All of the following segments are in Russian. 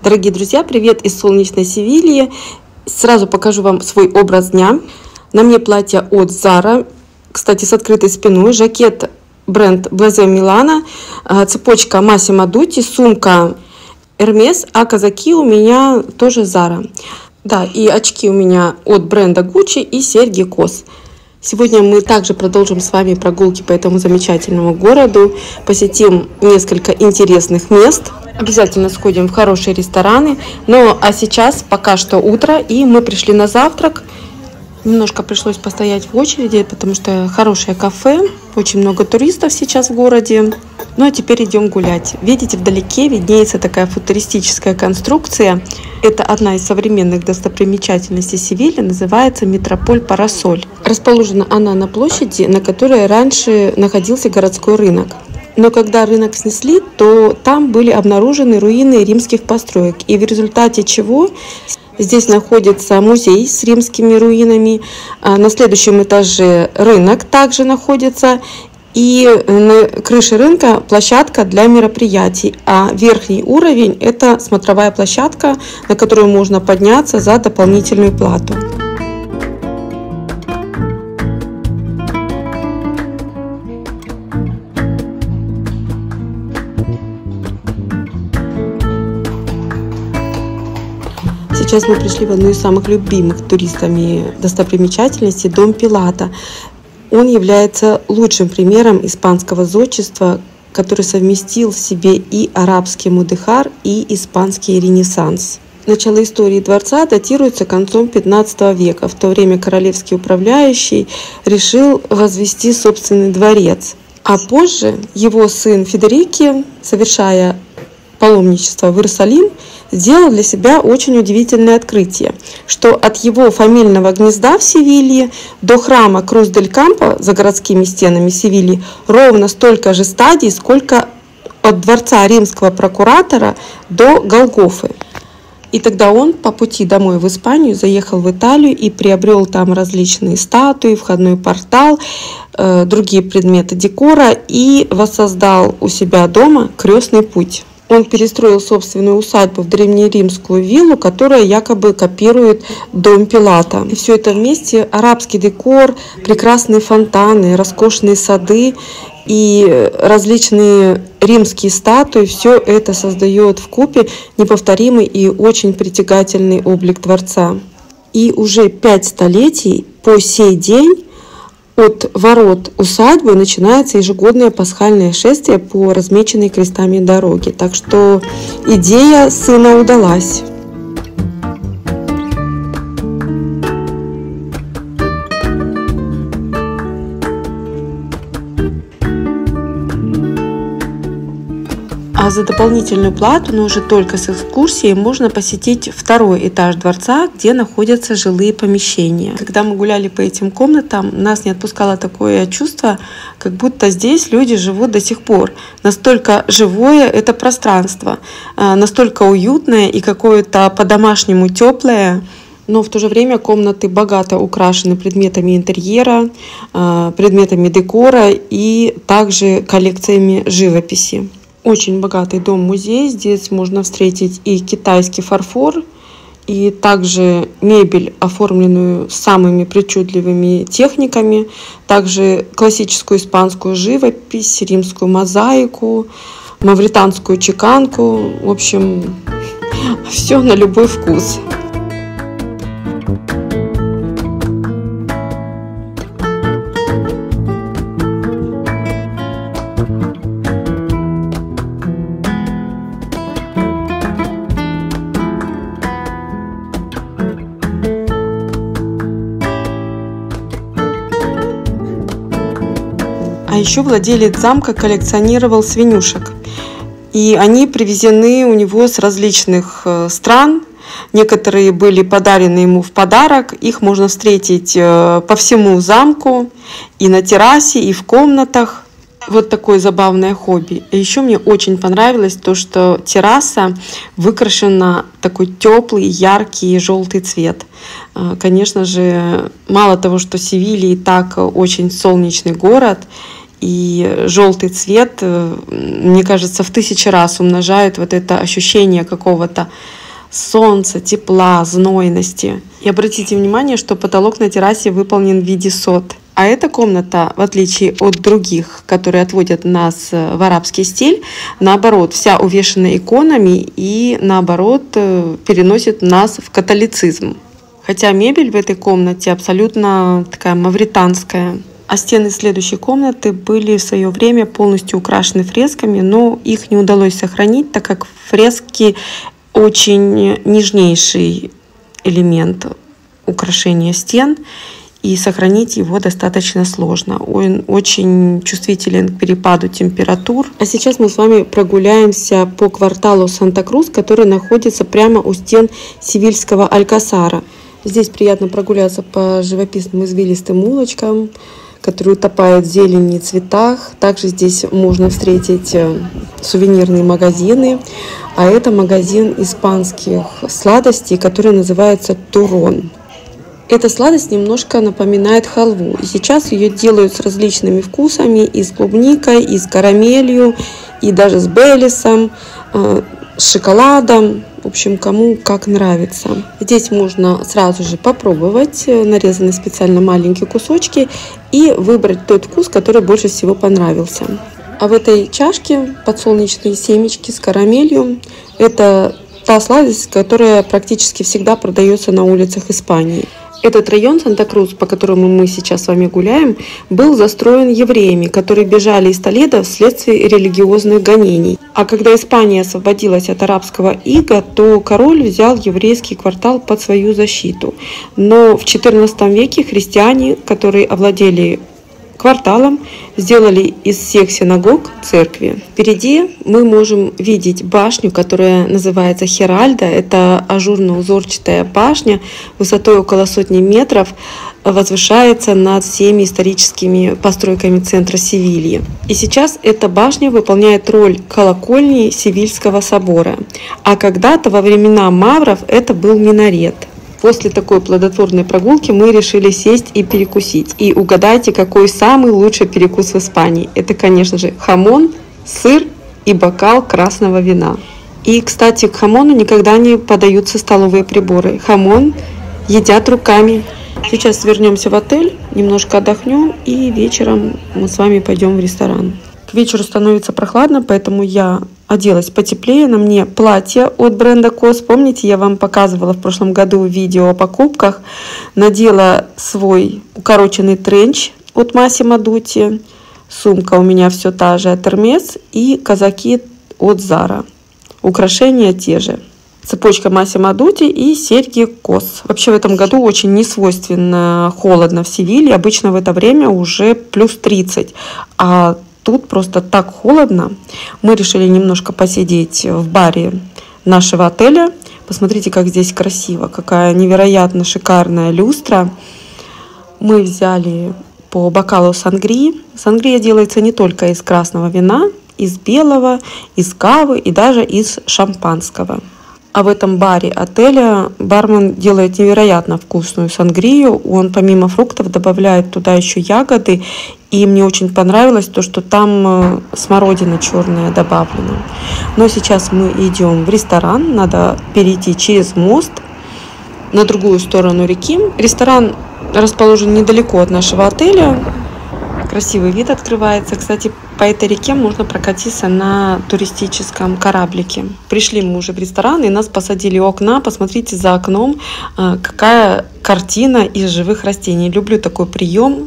Дорогие друзья, привет из солнечной Севильи. Сразу покажу вам свой образ дня. На мне платье от Zara, кстати, с открытой спиной, жакет бренд Blazer Milano, цепочка Massimo Dutti, сумка Hermes, а казаки у меня тоже Zara. Да, и очки у меня от бренда Gucci и серьги COS. Сегодня мы также продолжим с вами прогулки по этому замечательному городу, посетим несколько интересных мест, обязательно сходим в хорошие рестораны. Ну а сейчас пока что утро, и мы пришли на завтрак. Немножко пришлось постоять в очереди, потому что хорошее кафе, очень много туристов сейчас в городе. Ну а теперь идем гулять. Видите, вдалеке виднеется такая футуристическая конструкция. Это одна из современных достопримечательностей Севильи, называется Метрополь Парасоль. Расположена она на площади, на которой раньше находился городской рынок. Но когда рынок снесли, то там были обнаружены руины римских построек, и в результате чего здесь находится музей с римскими руинами. На следующем этаже рынок также находится. И на крыше рынка площадка для мероприятий, а верхний уровень – это смотровая площадка, на которую можно подняться за дополнительную плату. Сейчас мы пришли в одну из самых любимых туристами достопримечательностей – дом Пилата. Он является лучшим примером испанского зодчества, который совместил в себе и арабский мудехар, и испанский ренессанс. Начало истории дворца датируется концом 15 века. В то время королевский управляющий решил возвести собственный дворец. А позже его сын Федерико, совершая паломничество в Иерусалим, сделал для себя очень удивительное открытие, что от его фамильного гнезда в Севилье до храма Крус-дель-Кампо за городскими стенами Севильи ровно столько же стадий, сколько от дворца римского прокуратора до Голгофы. И тогда он по пути домой в Испанию заехал в Италию и приобрел там различные статуи, входной портал, другие предметы декора и воссоздал у себя дома крестный путь. Он перестроил собственную усадьбу в древнеримскую виллу, которая якобы копирует дом Пилата. И все это вместе, арабский декор, прекрасные фонтаны, роскошные сады и различные римские статуи, все это создает вкупе неповторимый и очень притягательный облик дворца. И уже 5 столетий по сей день от ворот усадьбы начинается ежегодное пасхальное шествие по размеченной крестами дороге. Так что идея сына удалась. А за дополнительную плату, но уже только с экскурсией, можно посетить второй этаж дворца, где находятся жилые помещения. Когда мы гуляли по этим комнатам, нас не отпускало такое чувство, как будто здесь люди живут до сих пор. Настолько живое это пространство, настолько уютное и какое-то по-домашнему теплое. Но в то же время комнаты богато украшены предметами интерьера, предметами декора и также коллекциями живописи. Очень богатый дом-музей. Здесь можно встретить и китайский фарфор, и также мебель, оформленную самыми причудливыми техниками, также классическую испанскую живопись, римскую мозаику, мавританскую чеканку. В общем, все на любой вкус. А еще владелец замка коллекционировал свинюшек. И они привезены у него с различных стран. Некоторые были подарены ему в подарок. Их можно встретить по всему замку, и на террасе, и в комнатах. Вот такое забавное хобби. И еще мне очень понравилось то, что терраса выкрашена такой теплый, яркий, желтый цвет. Конечно же, мало того, что Севилья и так очень солнечный город, и желтый цвет, мне кажется, в 1000 раз умножают вот это ощущение какого-то солнца, тепла, знойности. И обратите внимание, что потолок на террасе выполнен в виде сот. А эта комната, в отличие от других, которые отводят нас в арабский стиль, наоборот, вся увешана иконами и, наоборот, переносит нас в католицизм. Хотя мебель в этой комнате абсолютно такая мавританская. А стены следующей комнаты были в свое время полностью украшены фресками, но их не удалось сохранить, так как фрески очень нежнейший элемент украшения стен, и сохранить его достаточно сложно. Он очень чувствителен к перепаду температур. А сейчас мы с вами прогуляемся по кварталу Санта-Крус, который находится прямо у стен Севильского Алькасара. Здесь приятно прогуляться по живописным извилистым улочкам, которые утопают в зелени и цветах. Также здесь можно встретить сувенирные магазины. А это магазин испанских сладостей, который называется Турон. Эта сладость немножко напоминает халву. И сейчас ее делают с различными вкусами, и с клубникой, и с карамелью, и даже с бейлисом, с шоколадом. В общем, кому как нравится. Здесь можно сразу же попробовать нарезанные специально маленькие кусочки и выбрать тот вкус, который больше всего понравился. А в этой чашке подсолнечные семечки с карамелью. Это та сладость, которая практически всегда продается на улицах Испании. Этот район Санта-Крус, по которому мы сейчас с вами гуляем, был застроен евреями, которые бежали из Толедо вследствие религиозных гонений. А когда Испания освободилась от арабского ига, то король взял еврейский квартал под свою защиту. Но в XIV веке христиане, которые овладели кварталом, сделали из всех синагог церкви. Впереди мы можем видеть башню, которая называется Хиральда. Это ажурно-узорчатая башня высотой около 100 метров, возвышается над всеми историческими постройками центра Севильи. И сейчас эта башня выполняет роль колокольни Севильского собора. А когда-то во времена мавров это был минарет. После такой плодотворной прогулки мы решили сесть и перекусить. И угадайте, какой самый лучший перекус в Испании. Это, конечно же, хамон, сыр и бокал красного вина. И, кстати, к хамону никогда не подаются столовые приборы. Хамон едят руками. Сейчас вернемся в отель, немножко отдохнем, и вечером мы с вами пойдем в ресторан. К вечеру становится прохладно, поэтому я оделась потеплее. На мне платье от бренда COS. Помните, я вам показывала в прошлом году видео о покупках. Надела свой укороченный тренч от Massimo Dutti. Сумка у меня все та же от Hermes. И казаки от Zara. Украшения те же. Цепочка Massimo Dutti и серьги COS. Вообще в этом году очень несвойственно холодно в Севилье. Обычно в это время уже плюс 30. А тут просто так холодно. Мы решили немножко посидеть в баре нашего отеля. Посмотрите, как здесь красиво. Какая невероятно шикарная люстра. Мы взяли по бокалу сангрии. Сангрия делается не только из красного вина, из белого, из кавы и даже из шампанского. А в этом баре отеля бармен делает невероятно вкусную сангрию. Он помимо фруктов добавляет туда еще ягоды. И мне очень понравилось то, что там смородина черная добавлена. Но сейчас мы идем в ресторан. Надо перейти через мост на другую сторону реки. Ресторан расположен недалеко от нашего отеля. Красивый вид открывается. Кстати, по этой реке можно прокатиться на туристическом кораблике. Пришли мы уже в ресторан, и нас посадили у окна. Посмотрите за окном, какая картина из живых растений. Люблю такой прием.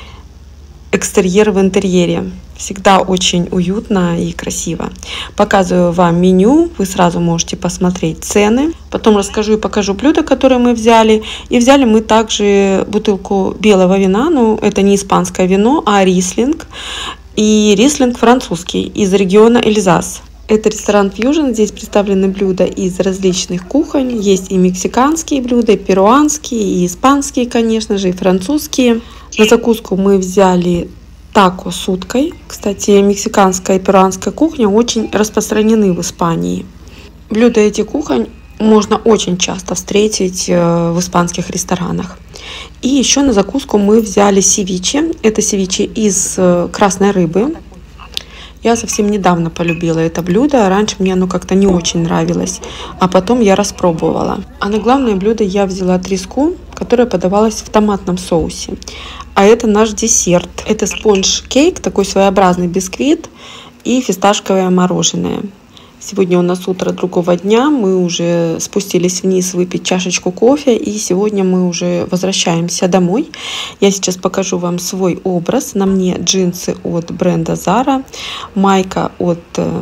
Экстерьер в интерьере. Всегда очень уютно и красиво. Показываю вам меню. Вы сразу можете посмотреть цены. Потом расскажу и покажу блюда, которые мы взяли. И взяли мы также бутылку белого вина. Но это не испанское вино, а рислинг. И рислинг французский из региона Эльзас. Это ресторан Fusion. Здесь представлены блюда из различных кухонь. Есть и мексиканские блюда, и перуанские, и испанские, конечно же, и французские. На закуску мы взяли тако с уткой. Кстати, мексиканская и перуанская кухня очень распространены в Испании. Блюда этих кухонь можно очень часто встретить в испанских ресторанах. И еще на закуску мы взяли севиче. Это севиче из красной рыбы. Я совсем недавно полюбила это блюдо. Раньше мне оно как-то не очень нравилось. А потом я распробовала. А на главное блюдо я взяла треску, которая подавалась в томатном соусе. А это наш десерт. Это спонж-кейк, такой своеобразный бисквит и фисташковое мороженое. Сегодня у нас утро другого дня, мы уже спустились вниз выпить чашечку кофе, и сегодня мы уже возвращаемся домой. Я сейчас покажу вам свой образ. На мне джинсы от бренда Zara, майка от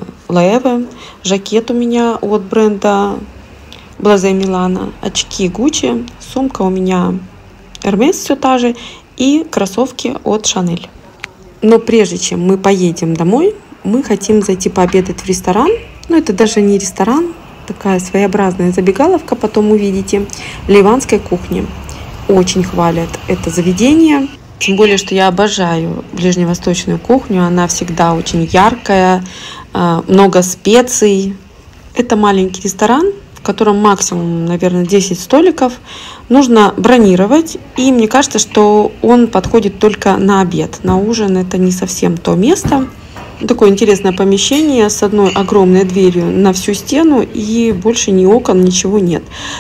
Loewe, жакет у меня от бренда Blaze Milano, очки Gucci, сумка у меня Hermes все та же и кроссовки от Chanel. Но прежде чем мы поедем домой, мы хотим зайти пообедать в ресторан. Но это даже не ресторан, такая своеобразная забегаловка, потом увидите, ливанской кухни. Очень хвалят это заведение, тем более, что я обожаю ближневосточную кухню, она всегда очень яркая, много специй. Это маленький ресторан, в котором максимум, наверное, 10 столиков. Нужно бронировать, и мне кажется, что он подходит только на обед. На ужин это не совсем то место. Такое интересное помещение с одной огромной дверью на всю стену, и больше ни окон, ничего нет.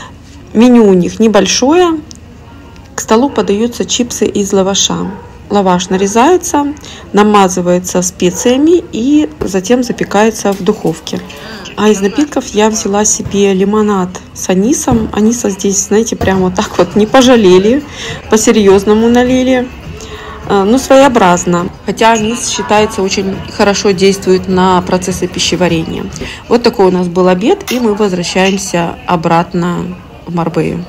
Меню у них небольшое. К столу подаются чипсы из лаваша. Лаваш нарезается, намазывается специями и затем запекается в духовке. А из напитков я взяла себе лимонад с анисом. Аниса здесь, знаете, прямо вот так вот не пожалели, по-серьезному налили. Ну, своеобразно, хотя анис считается очень хорошо действует на процессы пищеварения. Вот такой у нас был обед, и мы возвращаемся обратно в Марбею.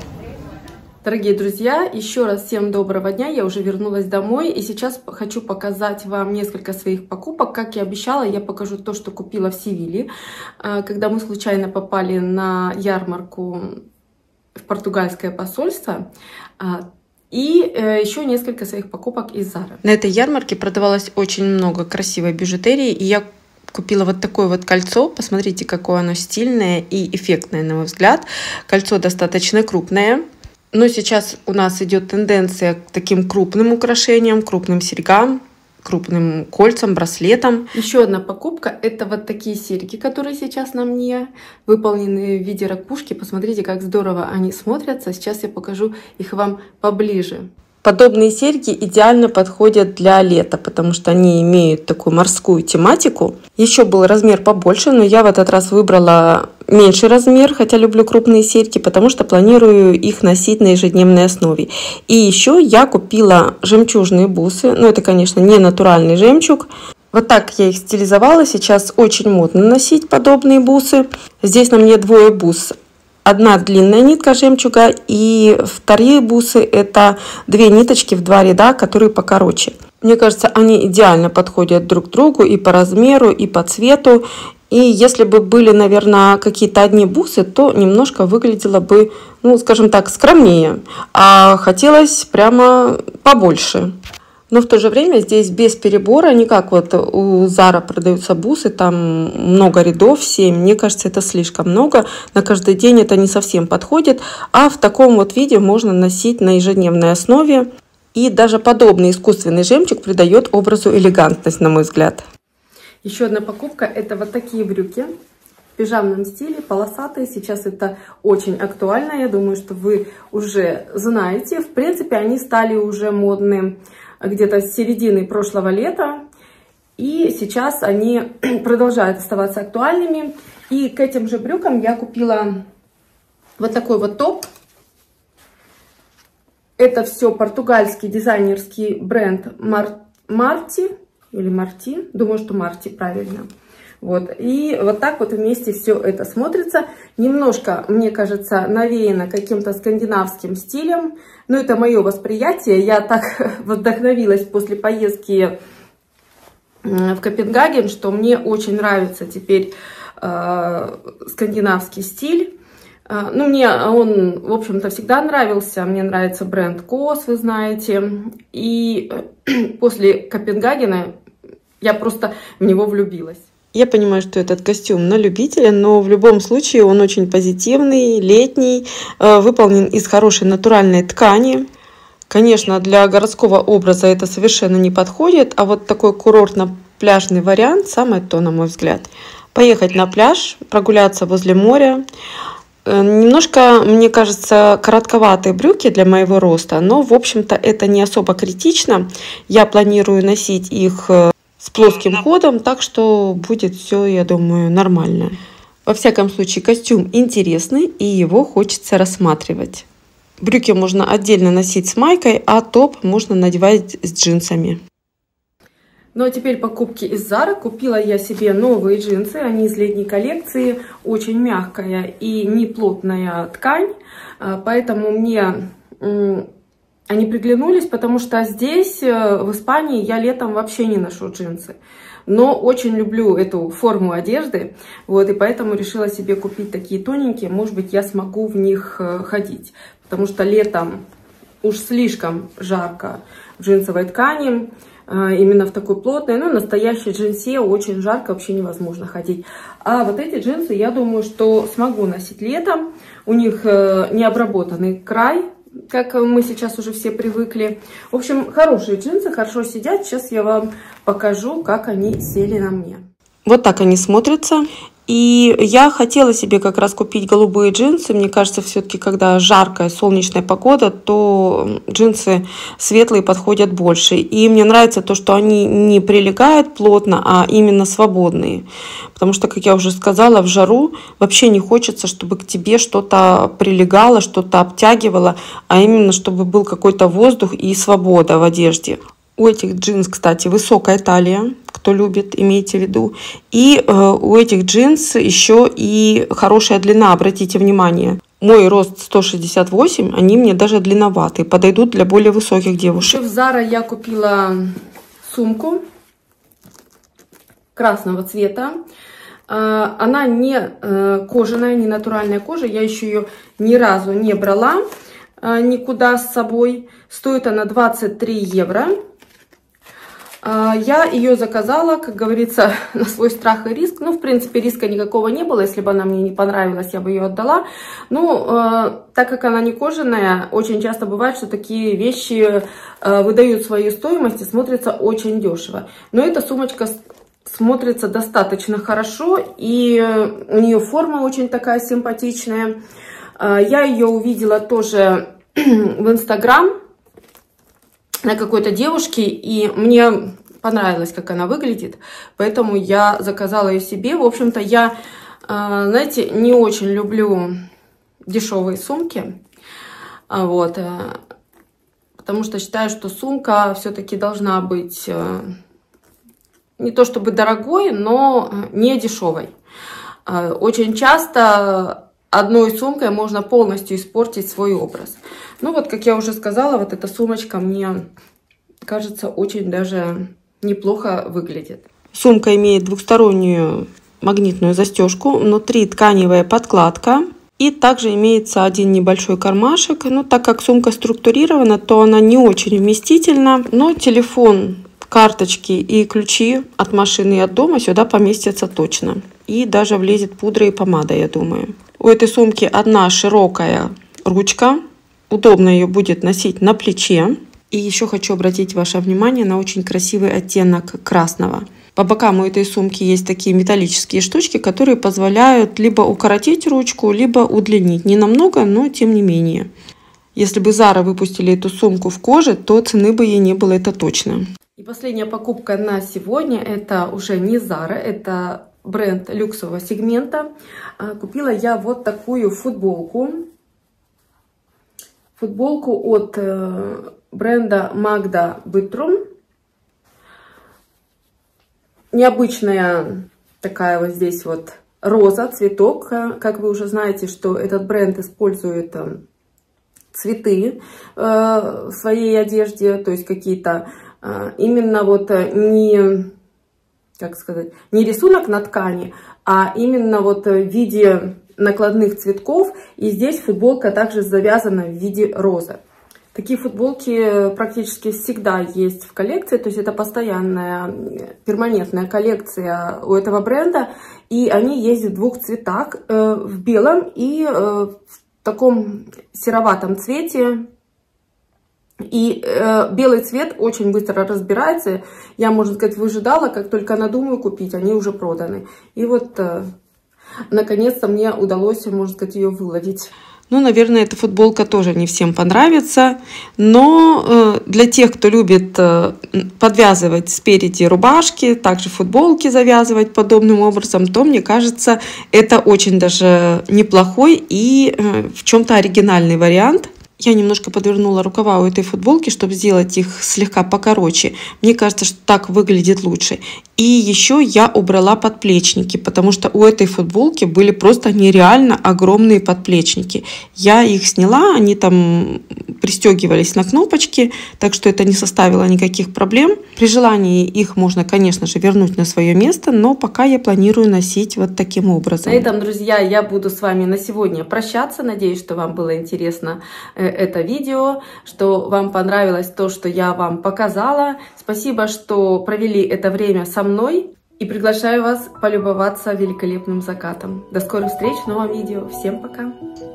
Дорогие друзья, еще раз всем доброго дня. Я уже вернулась домой, и сейчас хочу показать вам несколько своих покупок. Как и обещала, я покажу то, что купила в Севиле, когда мы случайно попали на ярмарку в португальское посольство. И еще несколько своих покупок из Zara. На этой ярмарке продавалось очень много красивой бижутерии, и я купила вот такое вот кольцо. Посмотрите, какое оно стильное и эффектное, на мой взгляд. Кольцо достаточно крупное, но сейчас у нас идет тенденция к таким крупным украшениям, крупным серьгам, крупным кольцам, браслетам. Еще одна покупка — это вот такие серьги, которые сейчас на мне, выполнены в виде ракушки. Посмотрите, как здорово они смотрятся. Сейчас я покажу их вам поближе. Подобные серьги идеально подходят для лета, потому что они имеют такую морскую тематику. Еще был размер побольше, но я в этот раз выбрала меньший размер, хотя люблю крупные серьги, потому что планирую их носить на ежедневной основе. И еще я купила жемчужные бусы. Ну, это, конечно, не натуральный жемчуг. Вот так я их стилизовала. Сейчас очень модно носить подобные бусы. Здесь на мне двое бус. Одна длинная нитка жемчуга, и вторые бусы — это две ниточки в два ряда, которые покороче. Мне кажется, они идеально подходят друг к другу и по размеру, и по цвету. И если бы были, наверное, какие-то одни бусы, то немножко выглядело бы, ну, скажем так, скромнее. А хотелось прямо побольше. Но в то же время здесь без перебора, не как вот у Zara продаются бусы, там много рядов, 7. Мне кажется, это слишком много. На каждый день это не совсем подходит. А в таком вот виде можно носить на ежедневной основе. И даже подобный искусственный жемчуг придает образу элегантность, на мой взгляд. Еще одна покупка — это вот такие брюки в пижамном стиле, полосатые. Сейчас это очень актуально. Я думаю, что вы уже знаете. В принципе, они стали уже модны где-то с середины прошлого лета, и сейчас они продолжают оставаться актуальными. И к этим же брюкам я купила вот такой вот топ. Это все португальский дизайнерский бренд Марти, или Марти, думаю, что Марти правильно. Вот. И вот так вот вместе все это смотрится. Немножко, мне кажется, навеяно каким-то скандинавским стилем. Но это мое восприятие. Я так вдохновилась после поездки в Копенгаген, что мне очень нравится теперь скандинавский стиль. Ну, мне он, в общем-то, всегда нравился. Мне нравится бренд COS, вы знаете. И после Копенгагена я просто в него влюбилась. Я понимаю, что этот костюм на любителя, но в любом случае он очень позитивный, летний, выполнен из хорошей натуральной ткани. Конечно, для городского образа это совершенно не подходит, а вот такой курортно-пляжный вариант самое то, на мой взгляд. Поехать на пляж, прогуляться возле моря. Немножко, мне кажется, коротковатые брюки для моего роста, но, в общем-то, это не особо критично. Я планирую носить их с плоским ходом, так что будет все, я думаю, нормально. Во всяком случае, костюм интересный, и его хочется рассматривать. Брюки можно отдельно носить с майкой, а топ можно надевать с джинсами. Ну а теперь покупки из Zara. Купила я себе новые джинсы, они из летней коллекции, очень мягкая и неплотная ткань, поэтому мне они приглянулись, потому что здесь, в Испании, я летом вообще не ношу джинсы. Но очень люблю эту форму одежды, вот, и поэтому решила себе купить такие тоненькие, может быть, я смогу в них ходить, потому что летом уж слишком жарко в джинсовой ткани, именно в такой плотной, ну, настоящей джинсе очень жарко, вообще невозможно ходить. А вот эти джинсы, я думаю, что смогу носить летом, у них не обработанный край, как мы сейчас уже все привыкли. В общем, хорошие джинсы, хорошо сидят. Сейчас я вам покажу, как они сели на мне. Вот так они смотрятся. И я хотела себе как раз купить голубые джинсы. Мне кажется, все-таки, когда жаркая солнечная погода, то джинсы светлые подходят больше. И мне нравится то, что они не прилегают плотно, а именно свободные. Потому что, как я уже сказала, в жару вообще не хочется, чтобы к тебе что-то прилегало, что-то обтягивало, а именно, чтобы был какой-то воздух и свобода в одежде. У этих джинс, кстати, высокая талия, кто любит, имейте в виду. И у этих джинс еще и хорошая длина, обратите внимание. Мой рост 168, они мне даже длинноватые, подойдут для более высоких девушек. В Zara я купила сумку красного цвета. Она не кожаная, не натуральная кожа, я еще ее ни разу не брала никуда с собой. Стоит она 23 евро. Я ее заказала, как говорится, на свой страх и риск. Ну, в принципе, риска никакого не было. Если бы она мне не понравилась, я бы ее отдала. Ну, так как она не кожаная, очень часто бывает, что такие вещи выдают свою стоимость и смотрятся очень дешево. Но эта сумочка смотрится достаточно хорошо, и у нее форма очень такая симпатичная. Я ее увидела тоже в Инстаграм на какой-то девушке, и мне понравилось, как она выглядит, поэтому я заказала ее себе. В общем-то, я, знаете, не очень люблю дешевые сумки, вот, потому что считаю, что сумка все-таки должна быть не то чтобы дорогой, но не дешевой. Очень часто одной сумкой можно полностью испортить свой образ. Ну вот, как я уже сказала, вот эта сумочка мне кажется очень даже неплохо выглядит. Сумка имеет двухстороннюю магнитную застежку, внутри тканевая подкладка. И также имеется один небольшой кармашек. Но так как сумка структурирована, то она не очень вместительна. Но телефон, карточки и ключи от машины и от дома сюда поместятся точно. И даже влезет пудра и помада, я думаю. У этой сумки одна широкая ручка. Удобно ее будет носить на плече. И еще хочу обратить ваше внимание на очень красивый оттенок красного. По бокам у этой сумки есть такие металлические штучки, которые позволяют либо укоротить ручку, либо удлинить. Не намного, но тем не менее. Если бы Zara выпустили эту сумку в коже, то цены бы ей не было, это точно. И последняя покупка на сегодня, это уже не Zara, это бренд люксового сегмента. Купила я вот такую футболку. Футболку от бренда Magda Bytrum. Необычная такая вот здесь вот роза, цветок. Как вы уже знаете, что этот бренд использует цветы в своей одежде, то есть какие-то именно вот не, как сказать, не рисунок на ткани, а именно вот в виде накладных цветков. И здесь футболка также завязана в виде розы. Такие футболки практически всегда есть в коллекции, то есть это постоянная, перманентная коллекция у этого бренда. И они есть в двух цветах, в белом и в таком сероватом цвете. И белый цвет очень быстро разбирается. Я, можно сказать, выжидала, как только надумаю купить, они уже проданы. И вот, наконец-то мне удалось, можно сказать, ее выловить. Ну, наверное, эта футболка тоже не всем понравится, но для тех, кто любит подвязывать спереди рубашки, также футболки завязывать подобным образом, то, мне кажется, это очень даже неплохой и в чем-то оригинальный вариант. Я немножко подвернула рукава у этой футболки, чтобы сделать их слегка покороче. Мне кажется, что так выглядит лучше. И еще я убрала подплечники, потому что у этой футболки были просто нереально огромные подплечники. Я их сняла, они там пристегивались на кнопочки, так что это не составило никаких проблем. При желании их можно, конечно же, вернуть на свое место, но пока я планирую носить вот таким образом. На этом, друзья, я буду с вами на сегодня прощаться. Надеюсь, что вам было интересно это видео, что вам понравилось то, что я вам показала. Спасибо, что провели это время со мной. И приглашаю вас полюбоваться великолепным закатом. До скорых встреч в новом видео. Всем пока!